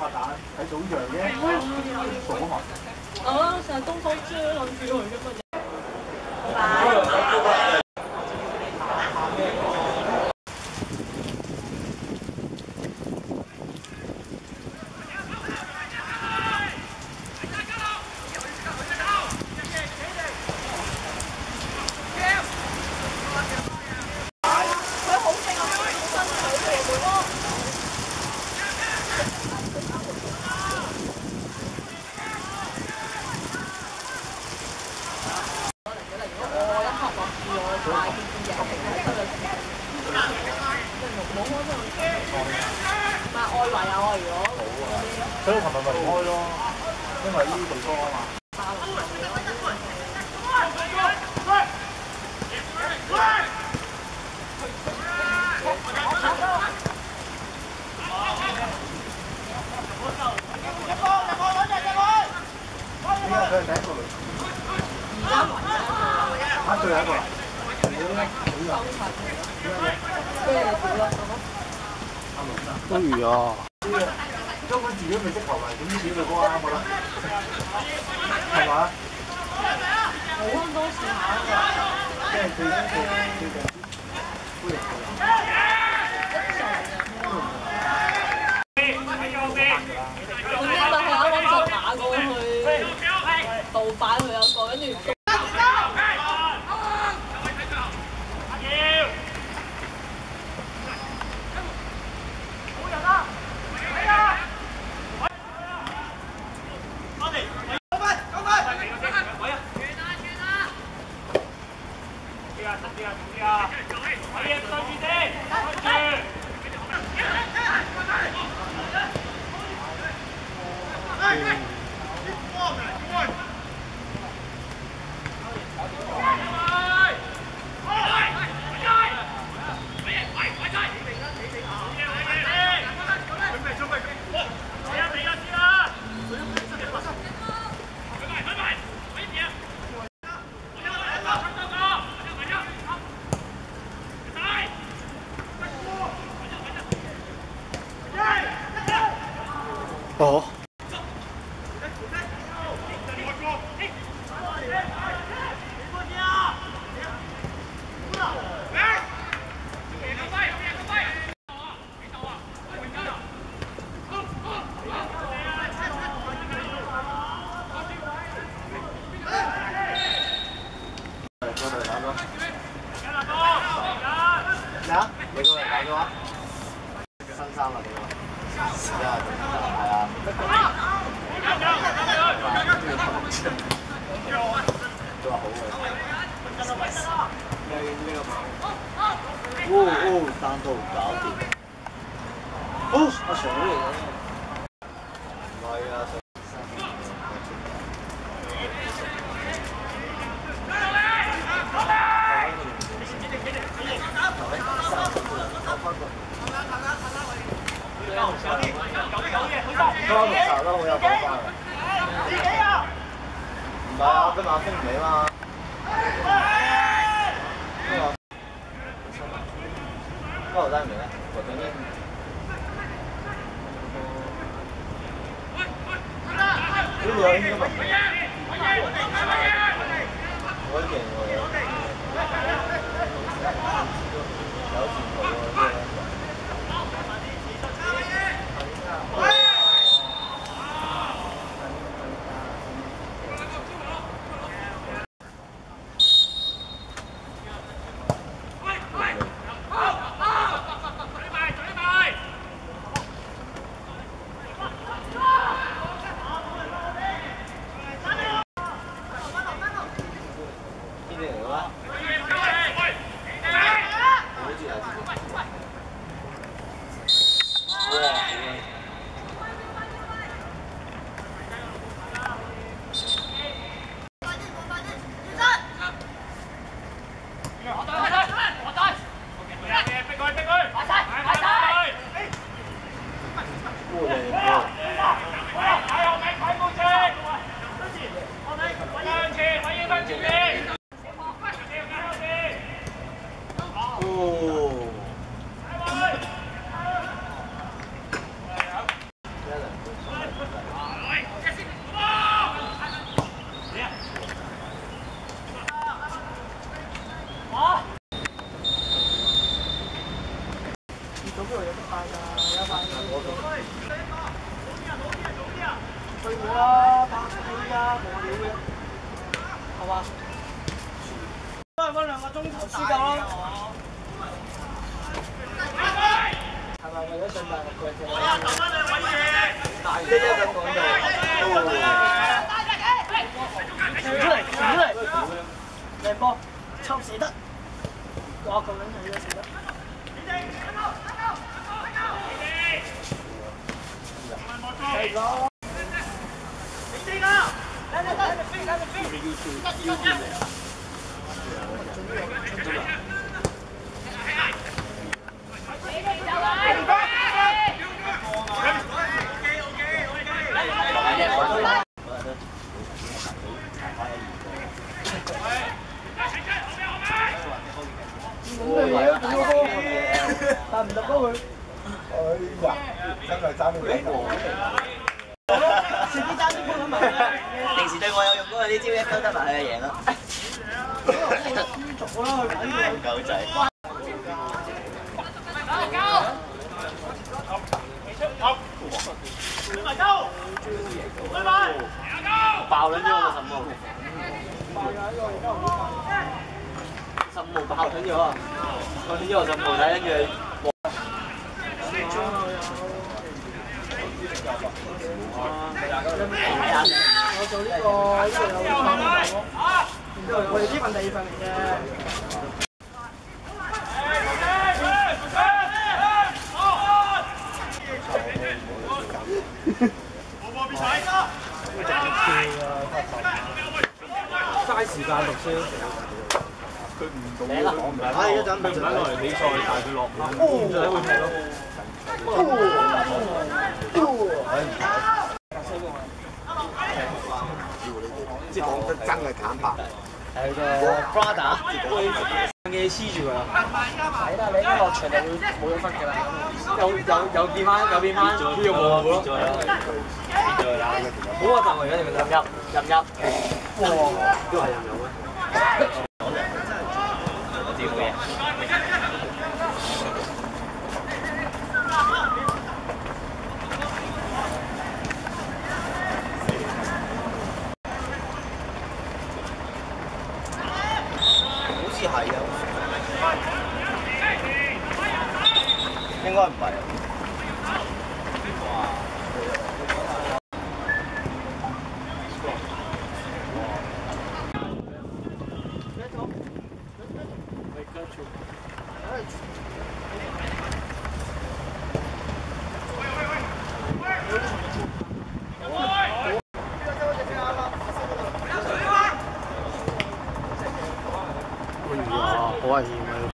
發蛋睇早上嘅，傻嘛？ 啊！成日東方豬諗住佢嘅乜嘢？ 所以琴日咪唔開咯，因為呢地方啊嘛。呢個佢係第一個嚟。啊，最後一個啦。多餘啊！根本自己未識球嚟，點知自己對波啱㗎啦？係嘛？ 好咁多時下㗎。 即係最近歡迎總之咪係啱啱就打過去杜拜佢有個，跟住。 哦。咩啊？你過嚟打咗啊？新衫啊你個，係啊，係啊。都話好嘅。呢個哦，單刀搞掂。哦，阿常嚟嘅。唔係啊。多綠茶都好有講法嘅。唔係啊，今日升唔起嘛。嗰個單唔嚟咧，我等陣。呢個應該唔係。我勁喎。有前途喎， 咁度有得派㗎，有派退我啦，拍戲啊，無聊嘅，係嘛？都係分2個鐘頭先夠啦。係咪為咗上大陸嘅啫？大啲咁講就，傳出嚟，靚波，抽死得，哇！咁撚係都死得。係咯。但唔入波佢。哎呀，真係爭到幾個。自己爭啲波咁埋。平時對我有用嗰啲招一勾得埋佢就贏啦。做啦，佢狗仔。爆撚咗我個15號爆緊咗啊！爆緊咗我15號睇跟住。我做呢個有3份咯，然之後我哋呢份第2份嚟嘅。嘥時間讀書。佢唔懂講唔係。一陣佢陣間落嚟比賽，但係佢落唔到，就喺會踢咯。即係講得真係坦白。係個 brother 嘅黐住佢啦。係啦，你一落場就會冇咗分㗎啦。有變翻呢個模糊咯。好核突喎！而家你咪入。哇！都係入咩？我知冇嘢。係啊，應該唔係。好危險啊！